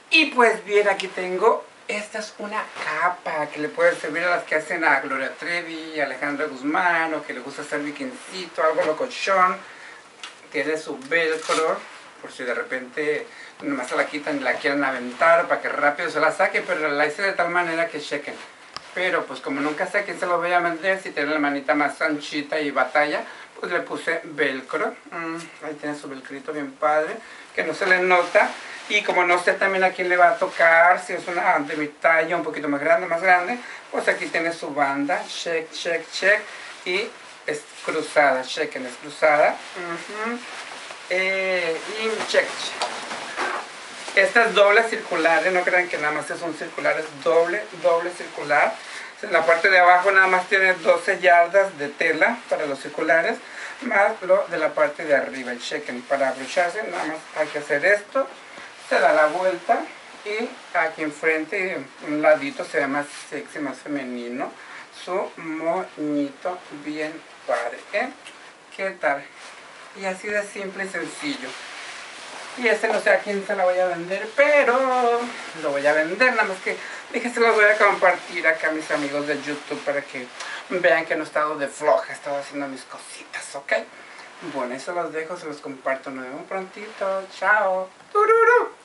Y pues bien, aquí tengo, esta es una capa que le puede servir a las que hacen a Gloria Trevi, a Alejandra Guzmán, o que le gusta hacer bikincito, algo locochón. Tiene su velcro, por si de repente nomás se la quitan y la quieren aventar para que rápido se la saque, pero la hice de tal manera que chequen. Pero pues como nunca sé a quién se lo voy a vender, si tiene la manita más anchita y batalla, pues le puse velcro. Ahí tiene su velcrito bien padre, que no se le nota. Y como no sé también a quién le va a tocar, si es una de mi talla, un poquito más grande, pues aquí tiene su banda, check, check, check. Y es cruzada, chequen, es cruzada. Y check, check. Esta es doble circular, no crean que nada más es un circular, es doble circular. En la parte de abajo nada más tiene 12 yardas de tela para los circulares, más lo de la parte de arriba. Y chequen, para abrocharse nada más hay que hacer esto, se da la vuelta y aquí enfrente, un ladito, se ve más sexy, más femenino, su moñito bien padre, ¿Qué tal? Y así de simple y sencillo. Y este no sé a quién se la voy a vender, pero lo voy a vender, nada más que dije se los voy a compartir acá a mis amigos de YouTube para que vean que no he estado de floja, he estado haciendo mis cositas, ¿ok? Bueno, eso los dejo, se los comparto, nos vemos prontito, chao. ¡Tururú!